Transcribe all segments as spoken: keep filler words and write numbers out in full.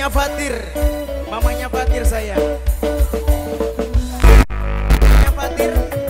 Mamanya Fatir, mamanya Fatir saya. Mamanya Fatir,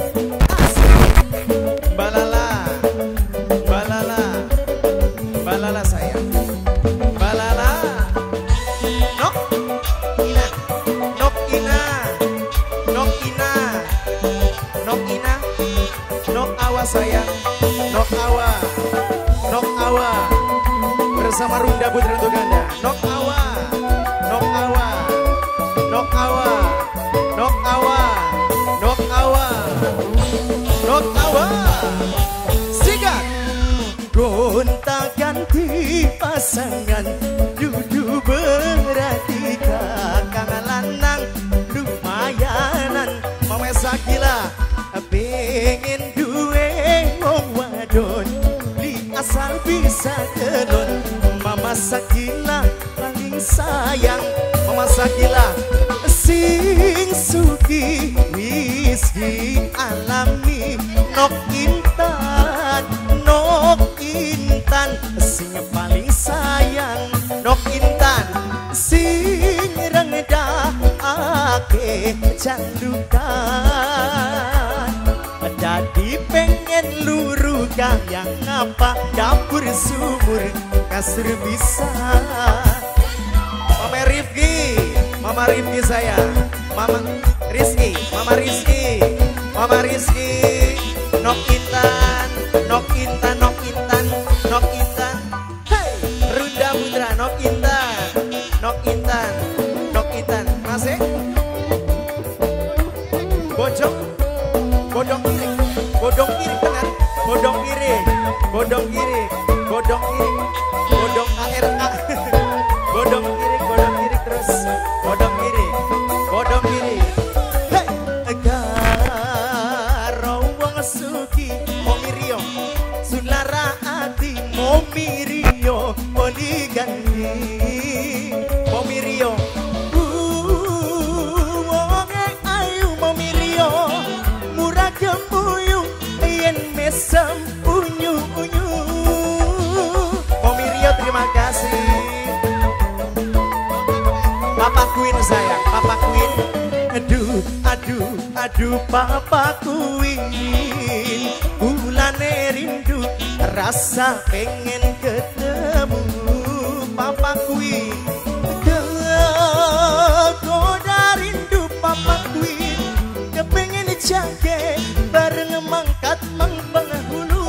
Balala, Balala, Balala saya. Balala, Nok Ina, Nok Ina, Nok Ina, Nok Ina, Nok Awa saya, Nok Awa, Nok Awa. Bersama Runda Putra untuk Anda. Nok Awa, Nok Awa, Nok Awa, Nok Awa, Nok Awa, Nok Awa. Sikat. Gonta ganti pasangan, dudu berarti kakang lanang lumayanan. Mama Sakila pengen duwe wong wadon, li asal bisa kelon. Mama Sakila paling sayang, Mama Sakila sing suki wis dialami. Nok Intan, Nok Intan sing paling sayang. Nok Intan sing rengedakake candukan. Jadi pengen luru yang apa dapur sumur kasur bisa. Mama Rifki, Mama Rifki saya, Mama Rizky, Mama Rizky, Mama Rizky. Nok Intan, Nok Intan, Nok Intan, Nok Intan. Hey, Runda Putra, Nok Intan, Nok Intan, Nok Intan. Masih? Bojong, bodong kiri, bodong kiri benar, bodong kiri, bodong kiri, bodong kiri, bodong A R A, bodong kiri, bodong kiri terus, bodong kiri, bodong kiri. Hei, karo wong suki, momirio, sulara ati, momirio, poliganti, momirio. Mesem unyu-unyu. Momirio terima kasih. Papa Queen sayang, Papa Queen. Aduh, aduh, aduh Papa Queen. Bulane rindu, rasa pengen ketemu Papa Queen. Goda rindu Papa Queen, kepengen jage bareng mangkat mang penghulu.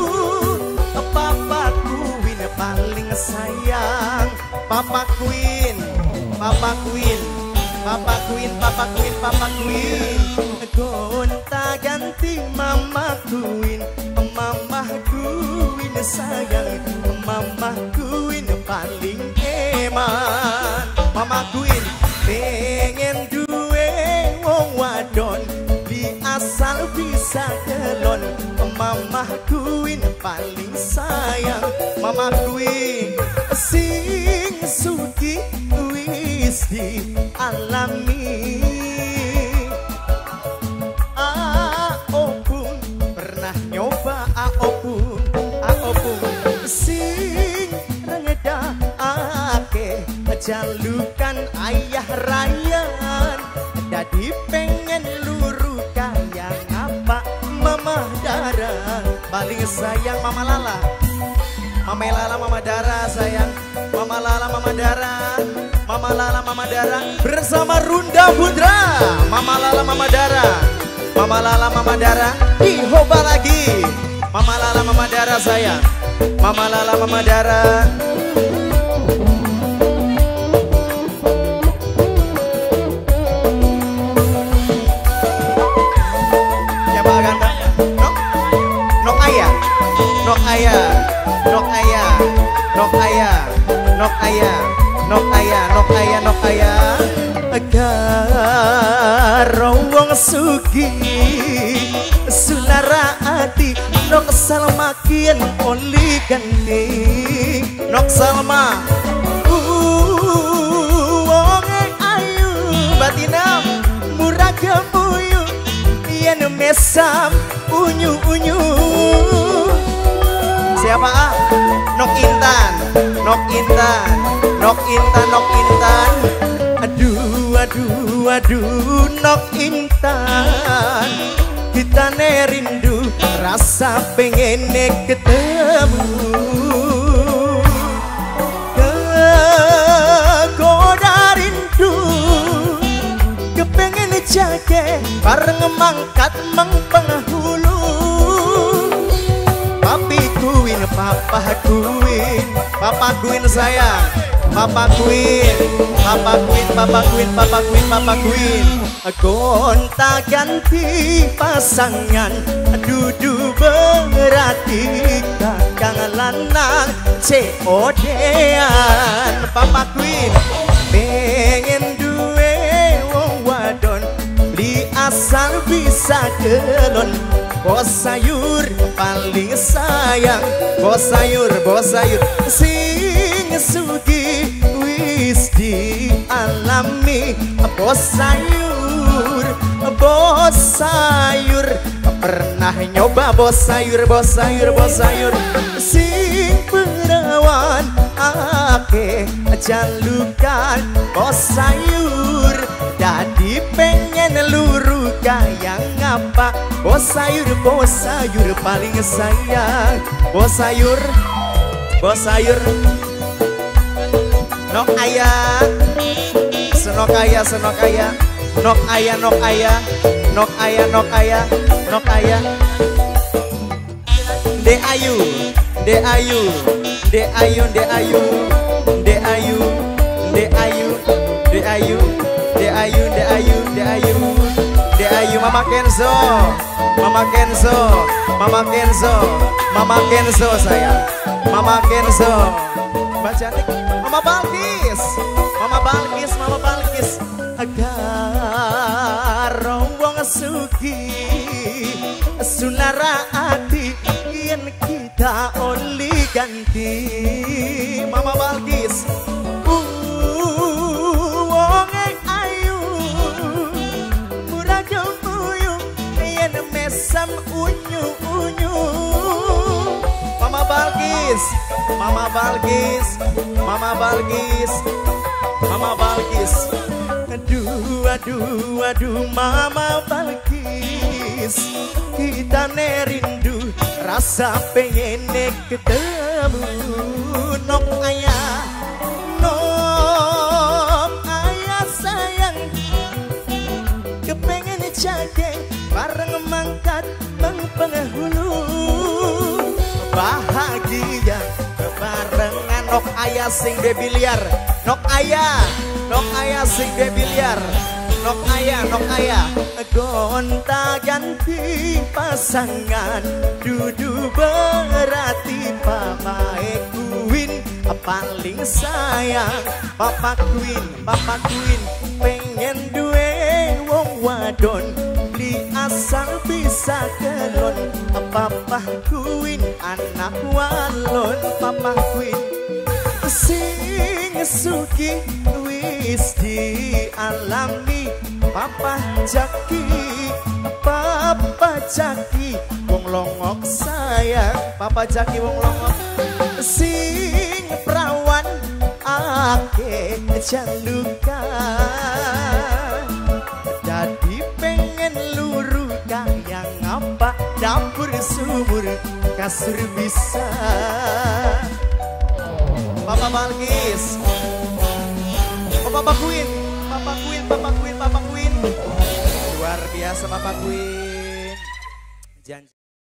Papa Queen paling sayang. Papa Queen, Papa Queen, Papa Queen, Papa Queen, Papa Queen. Gonta ganti Mama Queen, Mama Queen sayang. Mama Queen paling eman. Mama Queen pengen duwe wong wadon, asal bisa kelon. Mama Queen paling sayang. Mama Queen sing suki wis dialami. Aopun pernah nyoba, Aopun, Aopun sing rengedakake jalukan ayah Ryan. Jadi pengen luru kayak apa Mama Dara paling sayang. Mama Lala, Mama Lala, Mama Dara sayang. Mama Lala, Mama Dara, Mama Lala, Mama Dara bersama Runda Putra. Mama Lala, Mama Dara, Mama Lala, Mama Dara dihoba lagi. Mama Lala, Mama Dara sayang. Mama Lala, Mama Dara. Nok ayah, nok ayah, nok ayah, nok ayah, nok ayah, nok ayah, nok ayah. Karo wong sugi, sulara ati, nok Salma kian oli ganti, nok Salma. Wonge ayu, batina murah kemuyu, yen mesam unyu unyu. Siapa ah? Nok Intan, Nok Intan, Nok Intan, Nok Intan. Aduh, aduh, aduh, Nok Intan. Kita rindu, rasa pengen ketemu. Kegoda rindu, kepengen jage bareng mangkat mengpenghulu. Papi kuin, papa kuin, papa kuin sayang, papa kuin, papa kuin, papa kuin, papa kuin, papa kuin. Gonta ganti pasangan, dudu berarti kakang lanang C O D-an. Papa kuin pengen duwe wong wadon, beli asal bisa kelon. Bos sayur paling sayang, bos sayur, bos sayur sing sugi wis dialami. Bos sayur, bos sayur pernah nyoba bos sayur, bos sayur, bos sayur sing perawan ake jalukan. Bos sayur jadi pengen luru kayak ngapa. Bos sayur, bos sayur paling sayang. Bos sayur, bos sayur nok ayah, senok ayah, senok ayah, nok ayah, nok ayah, nok ayah, nok ayah, nok ayah. De ayu, de ayu, de ayu, de ayu, de ayu, de ayu, de ayu, de ayu, de ayu, de ayu, de ayu. Mama Kenzo, Mama Kenzo, Mama Kenzo, Mama Kenzo sayang, Mama Kenzo. Mbak Cantik, Mama Balkis, Mama Balkis, Mama Balkis. Agar wong sugi sunara ati yen kita oli ganti. Mama Balkis, wong ayu murah jomuyu yen mesam unyu unyu. Mama Balkis, Mama Balkis, Mama Balkis, Mama Balkis. Aduh, aduh, aduh, Mama Balkis. Kita rindu, rasa pengen ketemu. Nok ayah, nok ayah sayang, kepengen jage bareng mangkat mengpenghulu. Bahagia barengan nok ayah sing de biliar, nok ayah, nok ayah sing de biliar, nok ayah, nok ayah. Gonta ganti pasangan, dudu berarti papa kuin paling sayang. Papa kuin, papa kuin pengen duwe wong wadon, beli asal bisa kelon. Papa kuin anak walon, papa kuin sing suki wis dialami. Papa Jaki, Papa Jaki wong longok sayang. Papa Jaki wong longok sing perawan ake jalukan. Jadi pengen luru kayak ngapa, dapur sumur kasur bisa. Papa Balkis, oh, Papa Queen, Papa Queen, Papa Queen, Papa Queen. Luar biasa Papa Queen. Janji.